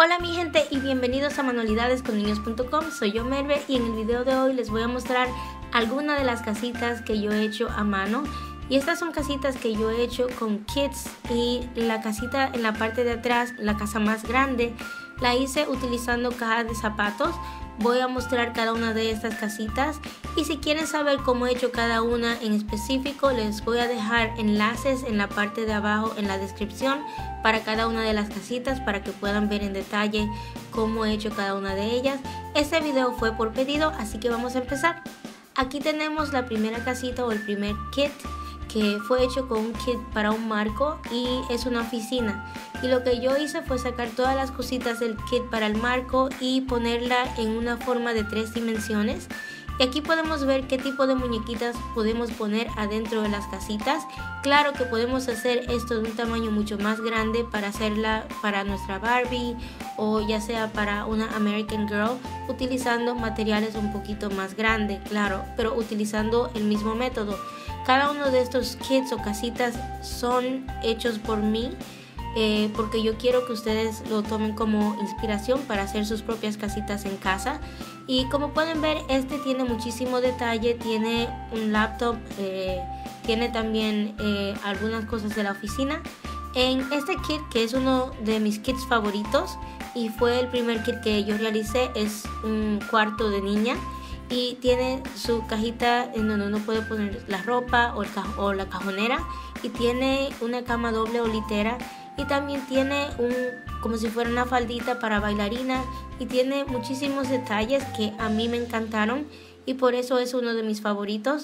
Hola mi gente y bienvenidos a manualidadesconniños.com. Soy yo, Merve, y en el video de hoy les voy a mostrar algunas de las casitas que yo he hecho a mano. Y estas son casitas que yo he hecho con kits, y la casita en la parte de atrás, la casa más grande, la hice utilizando cajas de zapatos. Voy a mostrar cada una de estas casitas, y si quieren saber cómo he hecho cada una en específico, les voy a dejar enlaces en la parte de abajo en la descripción para cada una de las casitas, para que puedan ver en detalle cómo he hecho cada una de ellas. Este video fue por pedido, así que vamos a empezar. Aquí tenemos la primera casita o el primer kit, que fue hecho con un kit para un marco y es una oficina. Y lo que yo hice fue sacar todas las cositas del kit para el marco y ponerla en una forma de 3 dimensiones. Y aquí podemos ver qué tipo de muñequitas podemos poner adentro de las casitas. Claro que podemos hacer esto de un tamaño mucho más grande para hacerla para nuestra Barbie, o ya sea para una American Girl, utilizando materiales un poquito más grandes, claro, pero utilizando el mismo método. Cada uno de estos kits o casitas son hechos por mí, porque yo quiero que ustedes lo tomen como inspiración para hacer sus propias casitas en casa. Y como pueden ver, este tiene muchísimo detalle, tiene un laptop, tiene también algunas cosas de la oficina. En este kit, que es uno de mis kits favoritos y fue el primer kit que yo realicé, es un cuarto de niña. Y tiene su cajita en donde uno puede poner la ropa o la cajonera. Y tiene una cama doble o litera. Y también tiene como si fuera una faldita para bailarina. Y tiene muchísimos detalles que a mí me encantaron. Y por eso es uno de mis favoritos.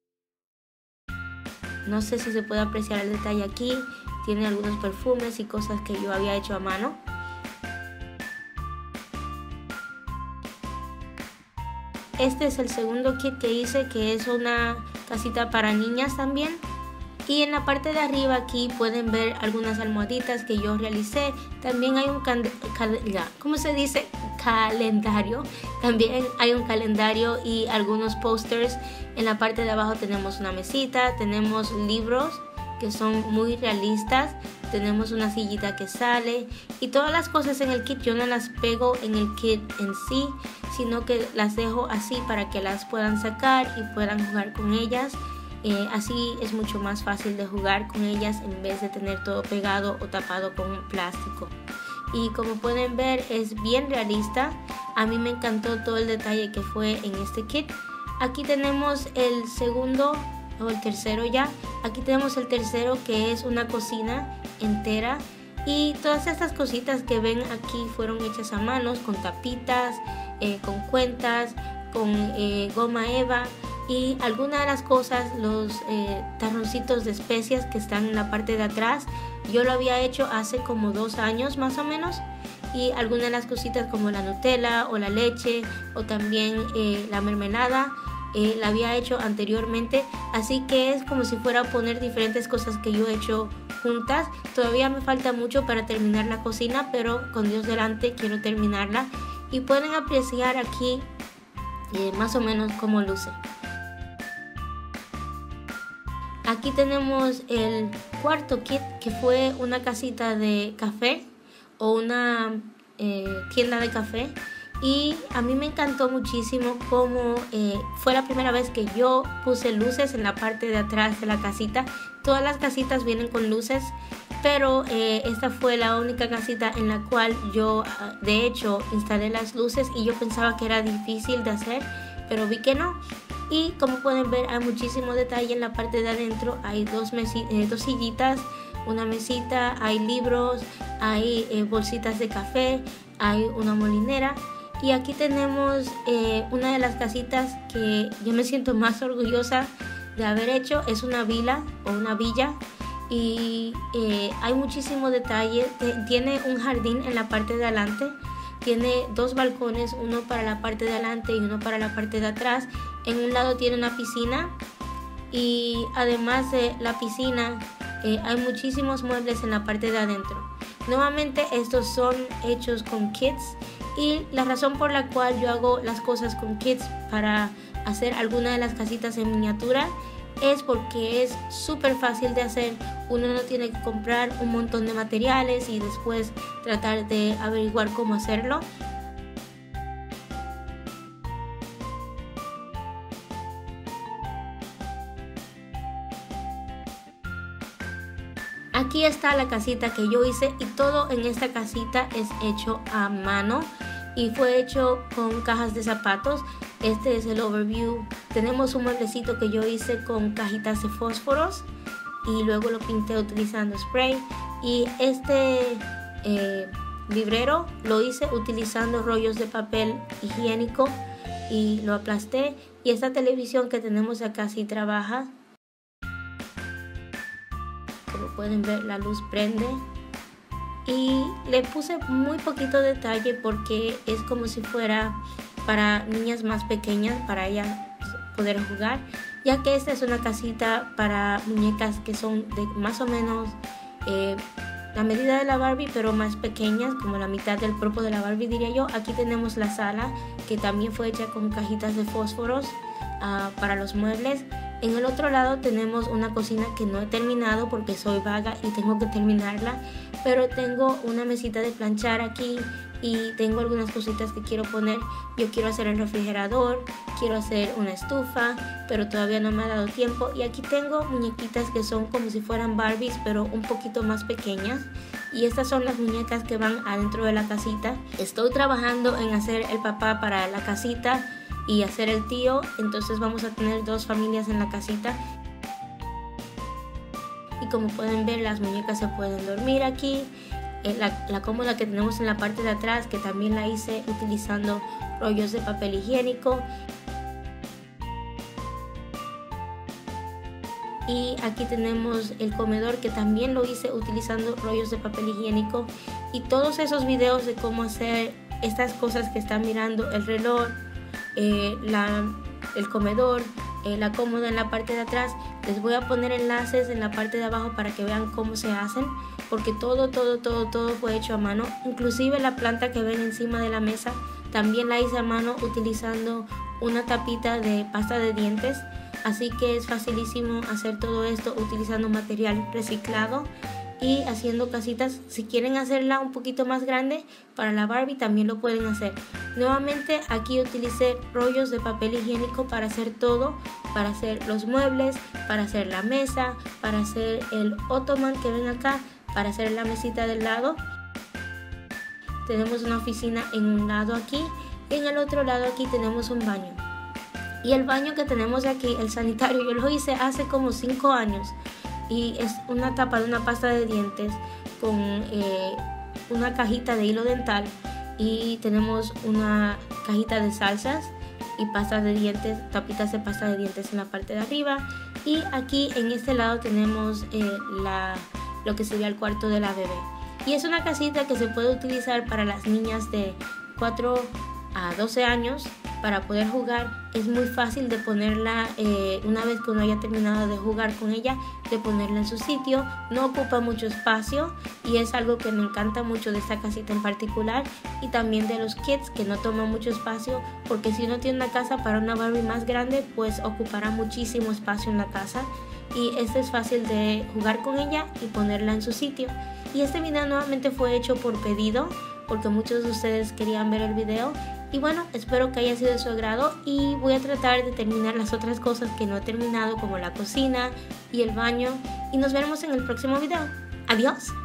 No sé si se puede apreciar el detalle aquí. Tiene algunos perfumes y cosas que yo había hecho a mano. Este es el segundo kit que hice, que es una casita para niñas también. Y en la parte de arriba aquí pueden ver algunas almohaditas que yo realicé. También hay un calendario. También hay un calendario y algunos posters. En la parte de abajo tenemos una mesita, tenemos libros que son muy realistas, tenemos una sillita que sale, y todas las cosas en el kit yo no las pego en el kit en sí, sino que las dejo así para que las puedan sacar y puedan jugar con ellas. Así es mucho más fácil de jugar con ellas en vez de tener todo pegado o tapado con un plástico. Y como pueden ver, es bien realista. A mí me encantó todo el detalle que fue en este kit. Aquí tenemos el segundo o el tercero ya. Aquí tenemos el tercero, que es una cocina entera. Y todas estas cositas que ven aquí fueron hechas a manos, con tapitas, con cuentas, con goma eva, y algunas de las cosas, los tarroncitos de especias que están en la parte de atrás, yo lo había hecho hace como 2 años más o menos. Y algunas de las cositas como la Nutella o la leche o también la mermelada, la había hecho anteriormente. Así que es como si fuera a poner diferentes cosas que yo he hecho juntas. Todavía me falta mucho para terminar la cocina, pero con Dios delante quiero terminarla. Y pueden apreciar aquí más o menos cómo luce. Aquí tenemos el cuarto kit, que fue una casita de café o una tienda de café. Y a mí me encantó muchísimo cómo fue la primera vez que yo puse luces en la parte de atrás de la casita. Todas las casitas vienen con luces, pero esta fue la única casita en la cual yo de hecho instalé las luces, y yo pensaba que era difícil de hacer, pero vi que no. Y como pueden ver, hay muchísimo detalle en la parte de adentro. Hay dos sillitas, una mesita, hay libros, hay bolsitas de café, hay una molinera. Y aquí tenemos una de las casitas que yo me siento más orgullosa de haber hecho. Es una villa o una villa, y hay muchísimo detalle. Tiene un jardín en la parte de adelante. Tiene 2 balcones, uno para la parte de adelante y uno para la parte de atrás. En un lado tiene una piscina, y además de la piscina hay muchísimos muebles en la parte de adentro. Nuevamente, estos son hechos con kits, y la razón por la cual yo hago las cosas con kits para hacer alguna de las casitas en miniatura es porque es súper fácil de hacer. Uno no tiene que comprar un montón de materiales y después tratar de averiguar cómo hacerlo. Aquí está la casita que yo hice y todo en esta casita es hecho a mano y fue hecho con cajas de zapatos. Este es el overview. Tenemos un mueblecito que yo hice con cajitas de fósforos y luego lo pinté utilizando spray, y este librero lo hice utilizando rollos de papel higiénico y lo aplasté, y esta televisión que tenemos acá sí trabaja. Como pueden ver, la luz prende, y le puse muy poquito detalle porque es como si fuera para niñas más pequeñas, para ellas poder jugar, ya que esta es una casita para muñecas que son de más o menos la medida de la Barbie, pero más pequeñas, como la mitad del cuerpo de la Barbie, diría yo. Aquí tenemos la sala, que también fue hecha con cajitas de fósforos para los muebles. En el otro lado tenemos una cocina que no he terminado porque soy vaga y tengo que terminarla, pero tengo una mesita de planchar aquí y tengo algunas cositas que quiero poner. Yo quiero hacer el refrigerador, quiero hacer una estufa, pero todavía no me ha dado tiempo. Y aquí tengo muñequitas que son como si fueran Barbies, pero un poquito más pequeñas. Y estas son las muñecas que van adentro de la casita. Estoy trabajando en hacer el papá para la casita y hacer el tío, entonces vamos a tener dos familias en la casita. Y como pueden ver, las muñecas se pueden dormir aquí. La cómoda que tenemos en la parte de atrás, que también la hice utilizando rollos de papel higiénico. Y aquí tenemos el comedor, que también lo hice utilizando rollos de papel higiénico. Y todos esos videos de cómo hacer estas cosas que están mirando, el reloj, el comedor, la cómoda en la parte de atrás, les voy a poner enlaces en la parte de abajo para que vean cómo se hacen, porque todo fue hecho a mano. Inclusive la planta que ven encima de la mesa también la hice a mano utilizando una tapita de pasta de dientes, así que es facilísimo hacer todo esto utilizando material reciclado y haciendo casitas. Si quieren hacerla un poquito más grande para la Barbie, también lo pueden hacer. Nuevamente aquí utilicé rollos de papel higiénico para hacer todo, para hacer los muebles, para hacer la mesa, para hacer el ottoman que ven acá, para hacer la mesita del lado. Tenemos una oficina en un lado aquí y en el otro lado aquí tenemos un baño. Y el baño que tenemos aquí, el sanitario, yo lo hice hace como 5 años. Y es una tapa de una pasta de dientes con una cajita de hilo dental, y tenemos una cajita de salsas y pastas de dientes, tapitas de pasta de dientes en la parte de arriba. Y aquí en este lado tenemos lo que sería el cuarto de la bebé. Y es una casita que se puede utilizar para las niñas de 4 a 12 años para poder jugar. Es muy fácil de ponerla una vez que uno haya terminado de jugar con ella, de ponerla en su sitio. No ocupa mucho espacio y es algo que me encanta mucho de esta casita en particular, y también de los kits, que no toman mucho espacio, porque si uno tiene una casa para una Barbie más grande, pues ocupará muchísimo espacio en la casa, y este es fácil de jugar con ella y ponerla en su sitio. Y este video nuevamente fue hecho por pedido, porque muchos de ustedes querían ver el video. Y bueno, espero que haya sido de su agrado, y voy a tratar de terminar las otras cosas que no he terminado, como la cocina y el baño. Y nos veremos en el próximo video. Adiós.